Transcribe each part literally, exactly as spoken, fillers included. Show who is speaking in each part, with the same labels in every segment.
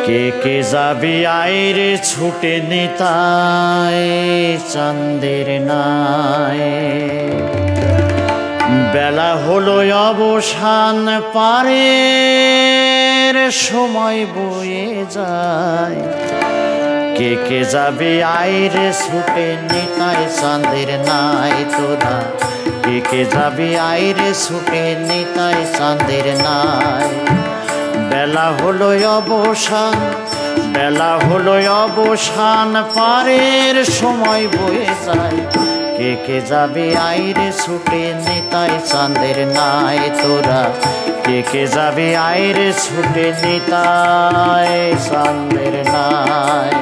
Speaker 1: কে কে যাবি আইরে ছুটে নিতাই চাঁদের নাই। বেলা হলো অবসান পারের সময় বয়ে যায়। কে কে যাবি আইরে ছুটে নিতাই চাঁদের নাই তোরা। কে কে যাবি আইরে ছুটে নিতাই চাঁদের নাই। বেলা হলো অবসান বেলা হলো অবসান পারের সময় বয়ে যায়। কে কে যাবে আইরে ছুটে নিতাই চাঁদের নাই তোরা। কে কে যাবে আইরে ছুটে নিতাই চাঁদের নাই।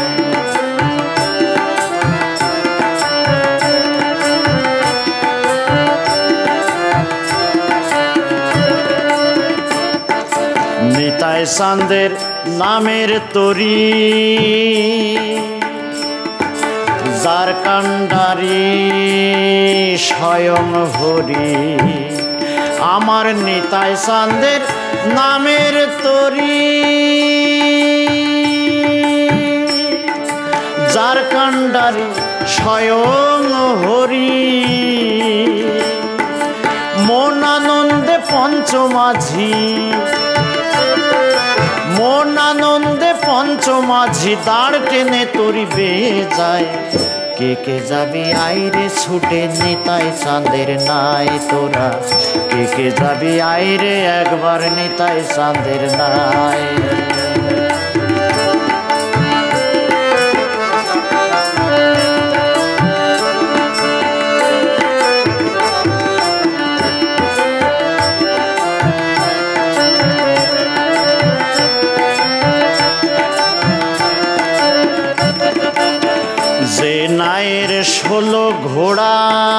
Speaker 1: নিতাই চাঁদের নামের তরি যার কান্ডারি স্বয়ং হরি। আমার নিতাই চাঁদের নামের তরি যার কান্ডারি স্বয়ং হরি। মন আনন্দে পঞ্চমাঝি মন আনন্দে পঞ্চমাঝি দাঁড় টেনে তরি বেয়ে যায়। কে কে যাবি আইরে ছুটে নিতাই চাঁদের নাই তোরা। কে কে যাবি আইরে একবার নিতাই চাঁদের নাই। যে নায়ের ষোলো ঘোড়া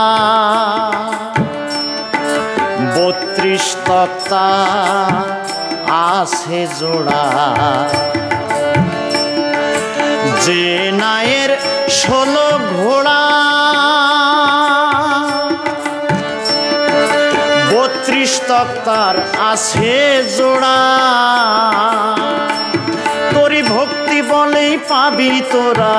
Speaker 1: বত্রিশ তক্তা আছে জোড়া। যে নায়ের ষোলো ঘোড়া বত্রিশ তক্তার আছে জোড়া। তোরি ভক্তি বলেই পাবি তোরা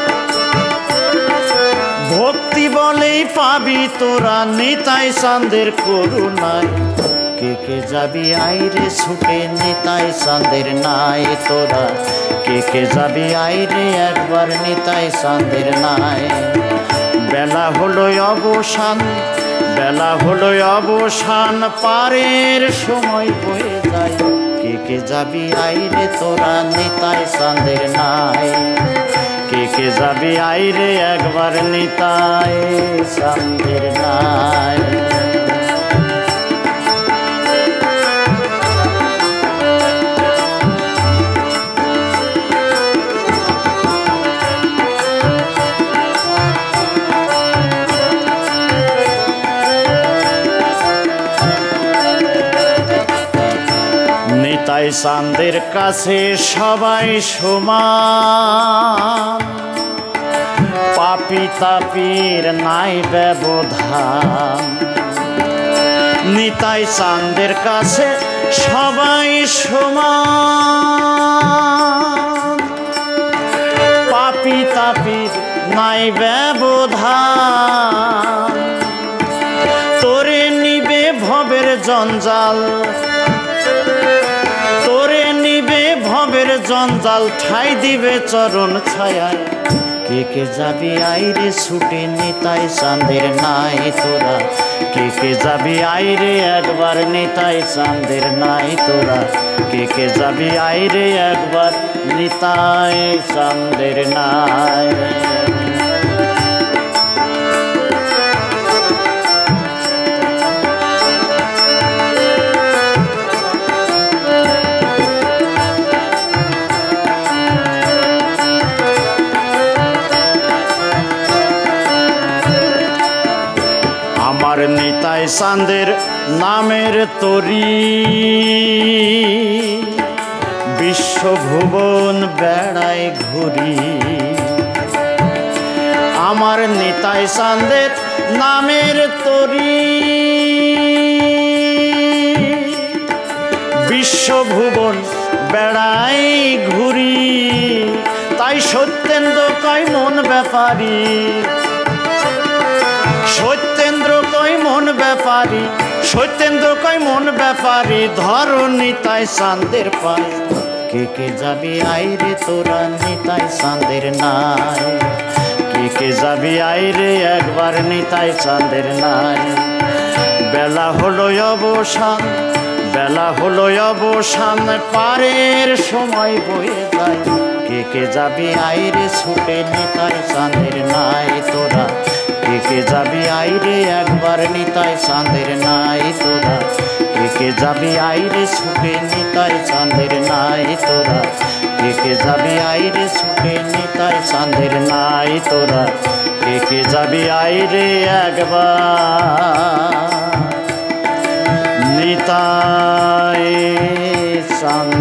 Speaker 1: ভক্তি বলেই পাবি তোরা নিতাই চাঁদের করুণায়। কে কে যাবি আইরে ছুটে নিতাই চাঁদের নাই তোরা। কে কে যাবি আইরে একবার নিতাই চাঁদের নাই। বেলা হলো অবসান বেলা হলো অবসান পারের সময় বয়ে যায়। কে কে যাবি আইরে তোরা নিতাই চাঁদের নাই। কে কে যাবি আইরে একবার নিতাই চাঁদের নাই। নিতাই চাঁদের কাছে সবাই সমান। পাপি তাপির নাই ব্যবধান। নিতাই চাঁদের কাছে সবাই সমান। পাপি তাপির নাই ব্যবধান। তোরে নিবে ভবের জঞ্জাল তোরে নিবে ভবের জঞ্জাল ঠাই দিবে চরণ ছায়ায়। কে কে যাবি আইরে ছুটে নিতাই চাঁদের নাই তোরা। কে কে যাবি আইরে একবার নিতাই চাঁদের নাই তোরা। কে কে যাবি আইরে একবার নিতাই চাঁদের নাই। আমার নিতাই চাঁদের নামের তরি বিশ্বভুবন বেড়ায় ঘুরি। আমার নিতাই চাঁদের নামের তরি বিশ্বভুবন বেড়াই ঘুরি। সত্যেন্দ্র কয় মন ব্যাপারী, সত্যেন্দ্র কয় মন ব্যাপারী, সত্যেন্দ্র কয় মন ব্যাপারী, ধরো নিতাই চাঁদের পায়। কে কে যাবি আইরে তোরা নিতাই চাঁদের নাই, কে কে যাবি আইরে একবার নিতাই চাঁদের নাই। বেলা হলো অবসান, বেলা হলো অবসান, পারের সময় বয়ে যায়। কে কে যাবি আইরে ছুটে নিতাই চাঁদের নাই তোরা, কে কে যাবি আইরে একবার নিতাই চাঁদের নাই তোরা, কে কে যাবি আইরে ছুটে নিতাই চাঁদের নাই তোরা, কে কে যাবি আইরে ছুটে নিতাই চাঁদের নাই তোরা, কে কে যাবি আইরে একবার নিতাই চাঁদ।